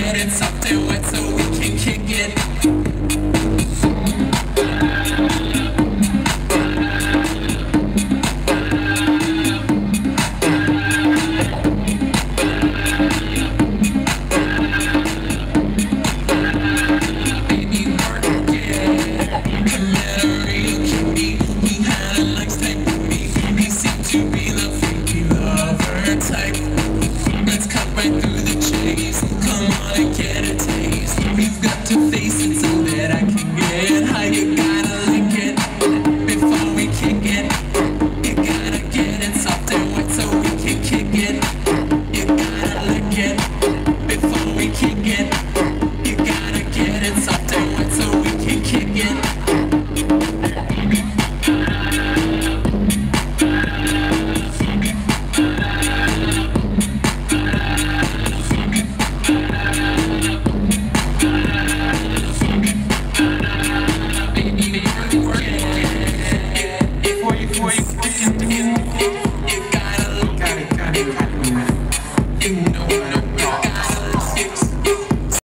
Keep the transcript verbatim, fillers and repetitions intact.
get it soft and wet so we can kick it. Before we kick it